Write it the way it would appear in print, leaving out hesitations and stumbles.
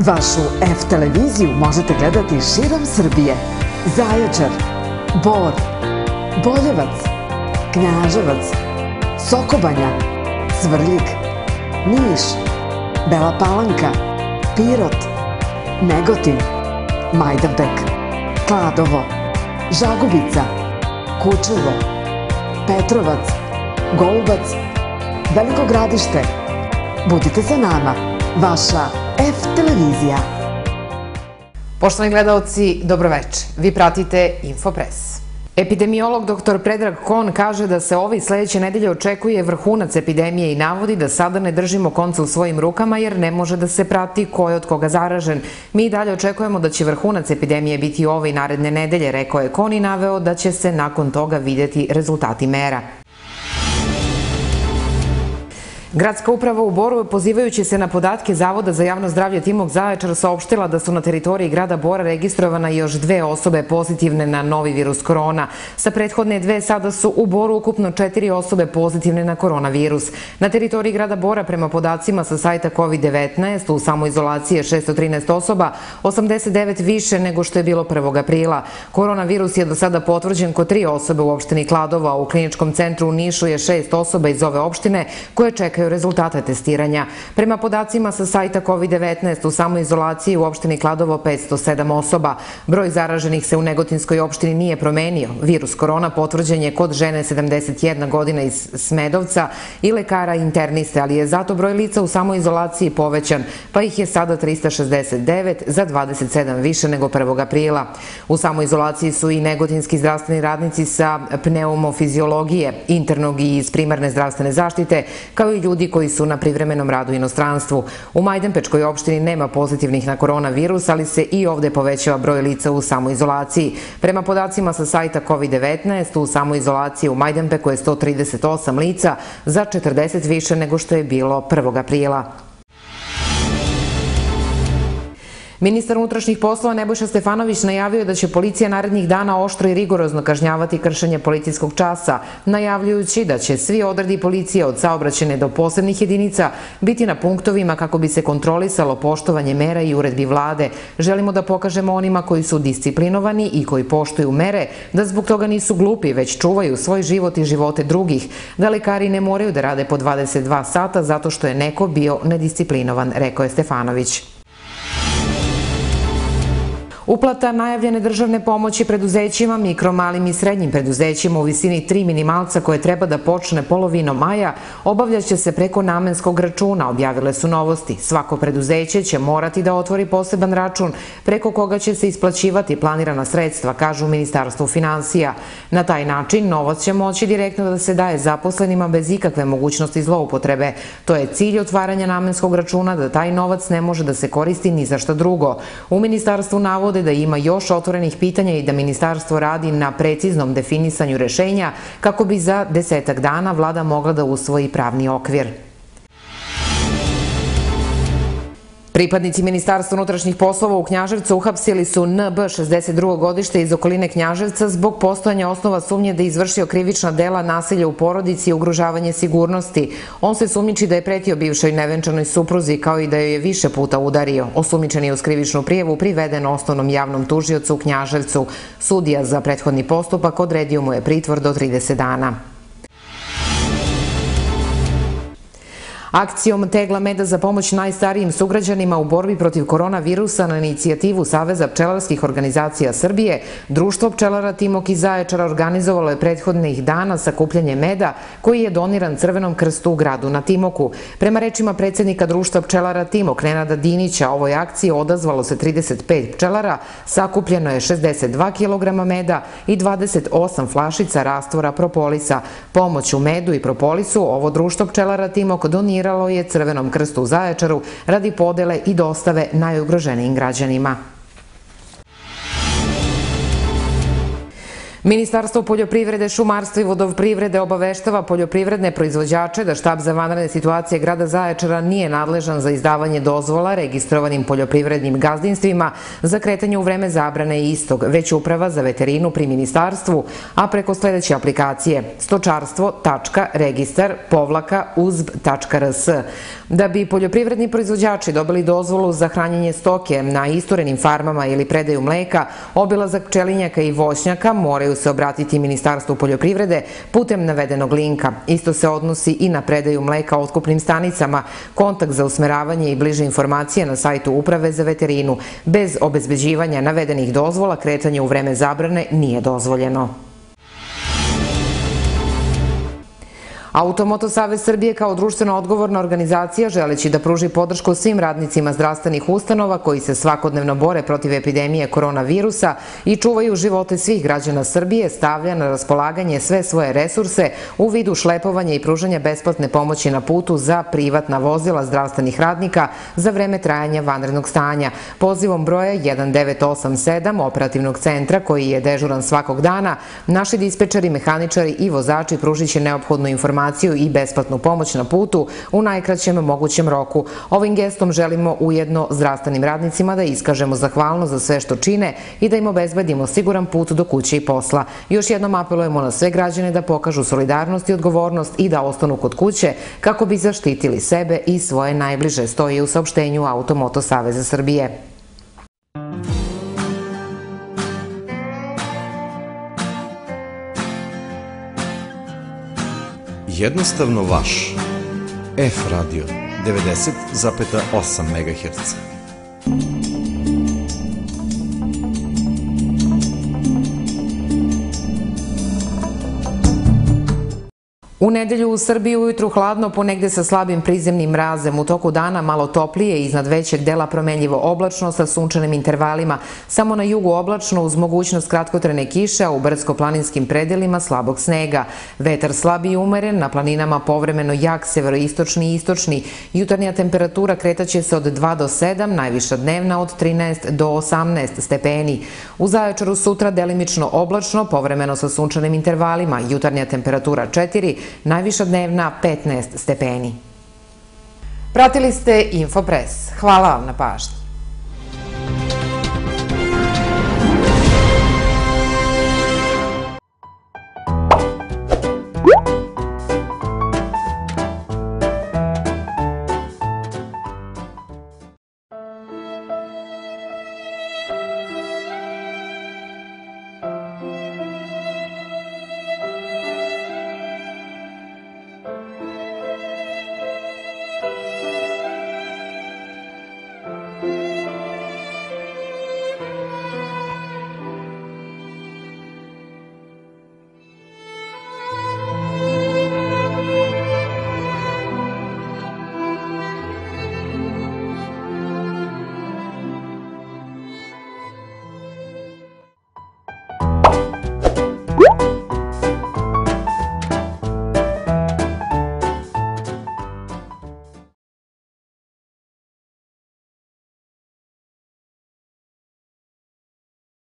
Vašu F televiziju možete gledati širom Srbije. Zaječar, Bor, Boljevac, Knjaževac, Sokobanja, Svrljig, Niš, Bela Palanka, Pirot, Negotin, Majdanpek, Kladovo, Žagubica, Kučevo, Petrovac, Golubac, Veliko Gradište. Budite sa nama, vaša F televizija. Poštovani gledaoci, dobroveče. Vi pratite Infopres. Epidemiolog dr. Predrag Kon kaže da se ove i sledeće nedelje očekuje vrhunac epidemije i navodi da sada ne držimo konce u svojim rukama jer ne može da se prati ko je od koga zaražen. Mi dalje očekujemo da će vrhunac epidemije biti ove i naredne nedelje, rekao je Kon i naveo da će se nakon toga vidjeti rezultati mera. Gradska uprava u Boru, pozivajući se na podatke Zavoda za javno zdravlje Timok Zaječar, saopštila da su na teritoriji grada Bora registrovana još 2 osobe pozitivne na novi virus korona. Sa prethodne 2 sada su u Boru ukupno 4 osobe pozitivne na koronavirus. Na teritoriji grada Bora, prema podacima sa sajta COVID-19, u samoizolaciji je 613 osoba, 89 više nego što je bilo 1. aprila. Koronavirus je do sada potvrđen kod 3 osobe u opštini Kladovo, a u kliničkom centru u Nišu je 6 osoba iz ove opštine koje čekaju rezultate testiranja. Prema podacima sa sajta COVID-19, u samoizolaciji u opštini Kladovo 507 osoba. Broj zaraženih se u Negotinskoj opštini nije promenio. Virus korona potvrđen je kod žene 71 godina iz Smedovca i lekara interniste, ali je zato broj lica u samoizolaciji povećan, pa ih je sada 369, za 27 više nego 1. aprila. U samoizolaciji su i negotinski zdravstveni radnici sa pneumofiziologije, internog i iz primarne zdravstvene zaštite, kao i ljudi koji su na privremenom radu u inostranstvu. U Majdanpečkoj opštini nema pozitivnih na koronavirus, ali se i ovde povećava broj lica u samoizolaciji. Prema podacima sa sajta COVID-19, u samoizolaciji u Majdanpeku je 138 lica, za 40 više nego što je bilo 1. aprila. Ministar unutrašnjih poslova Nebojša Stefanović najavio je da će policija narednih dana oštro i rigorozno kažnjavati kršenje policijskog časa, najavljujući da će svi odredi policije od saobraćajne do posebnih jedinica biti na punktovima kako bi se kontrolisalo poštovanje mera i uredbi vlade. Želimo da pokažemo onima koji su disciplinovani i koji poštuju mere da zbog toga nisu glupi, već čuvaju svoj život i živote drugih, da lekari ne moraju da rade po 22 sata zato što je neko bio nedisciplinovan, rekao je Stefanović. Uplata najavljene državne pomoći preduzećima, mikro, malim i srednjim preduzećima u visini 3 minimalca koje treba da počne polovinom maja obavljaće se preko namenskog računa, objavile su Novosti. Svako preduzeće će morati da otvori poseban račun preko koga će se isplaćivati planirana sredstva, kažu u Ministarstvu finansija. Na taj način novac će moći direktno da se daje zaposlenima bez ikakve mogućnosti zloupotrebe. To je cilj otvaranja namenskog računa, da taj novac ne može da se koristi ni za šta drugo. U Ministarstvu navode da ima još otvorenih pitanja i da ministarstvo radi na preciznom definisanju rešenja kako bi za 10 dana vlada mogla da usvoji pravni okvir. Pripadnici Ministarstva unutrašnjih poslova u Knjaževcu uhapsili su NB 62. godište iz okoline Knjaževca zbog postojanja osnova sumnje da je izvršio krivična dela nasilja u porodici i ugrožavanje sigurnosti. On se sumnjiči da je pretio bivšoj nevenčanoj supruzi kao i da joj je više puta udario. Osumnjičen je uz krivičnu prijavu priveden osnovnom javnom tužiocu u Knjaževcu. Sudija za prethodni postupak odredio mu je pritvor do 30 dana. Akcijom Tegla meda za pomoć najstarijim sugrađanima u borbi protiv koronavirusa na inicijativu Saveza pčelarskih organizacija Srbije, Društvo pčelara Timok iz Zaječara organizovalo je prethodnih dana sakupljanje meda koji je doniran Crvenom krstu u gradu na Timoku. Prema rečima predsjednika Društva pčelara Timok, Nenada Dinića, ovoj akciji odazvalo se 35 pčelara, sakupljeno je 62 kg meda i 28 flašica rastvora propolisa. Pomoć u medu i propolisu ovo Društvo pčelara Timok doniralo je Crvenom krstu u Zaječaru radi podele i dostave najugroženijim građanima. Ministarstvo poljoprivrede, šumarstva i vodoprivrede obaveštava poljoprivredne proizvođače da štab za vanredne situacije grada Zaječara nije nadležan za izdavanje dozvola registrovanim poljoprivrednim gazdinstvima za kretanje u vreme zabrane istog, već Uprava za veterinu pri ministarstvu, a preko sledeće aplikacije stočarstvo.registar-uzb.rs. Da bi poljoprivredni proizvođači dobili dozvolu za hranjenje stoke na isturenim farmama ili predaju mleka, obilazak pčelinjaka i voćnjaka moraju se obratiti Ministarstvu poljoprivrede putem navedenog linka. Isto se odnosi i na predaju mleka otkupnim stanicama, kontakt za usmeravanje i bliže informacije na sajtu Uprave za veterinu. Bez obezbeđivanja navedenih dozvola kretanje u vreme zabrane nije dozvoljeno. Automoto Savez Srbije kao društveno odgovorna organizacija, želeći da pruži podršku svim radnicima zdravstvenih ustanova koji se svakodnevno bore protiv epidemije koronavirusa i čuvaju živote svih građana Srbije, stavlja na raspolaganje sve svoje resurse u vidu šlepovanja i pružanja besplatne pomoći na putu za privatna vozila zdravstvenih radnika za vreme trajanja vanrednog stanja. Pozivom broja 1987 operativnog centra, koji je dežuran svakog dana, naši dispečeri, mehaničari i vozači pružit će neophodnu informaciju i besplatnu pomoć na putu u najkraćem mogućem roku. Ovim gestom želimo ujedno zdravstvenim radnicima da iskažemo zahvalnost za sve što čine i da im obezbedimo siguran put do kuće i posla. Još jednom apelujemo na sve građane da pokažu solidarnost i odgovornost i da ostanu kod kuće kako bi zaštitili sebe i svoje najbliže, stoji u saopštenju Automoto Saveza Srbije. Jednostavno vaš. F radio 90,8 MHz. U nedelju u Srbiji ujutru hladno, ponegde sa slabim prizemnim mrazem. U toku dana malo toplije, iznad većeg dela promenljivo oblačno sa sunčanim intervalima. Samo na jugu oblačno uz mogućnost kratkotrajne kiše, a u brdsko-planinskim predelima slabog snega. Vetar slab i umeren, na planinama povremeno jak severoistočni i istočni. Jutarnja temperatura kretaće se od 2 do 7, najviša dnevna od 13 do 18 stepeni. U Zaječaru sutra delimično oblačno, povremeno sa sunčanim intervalima. Jutarnja temperatura 4, najviša dnevna 15 stepeni. Pratili ste Infopres. Hvala vam na pažnji.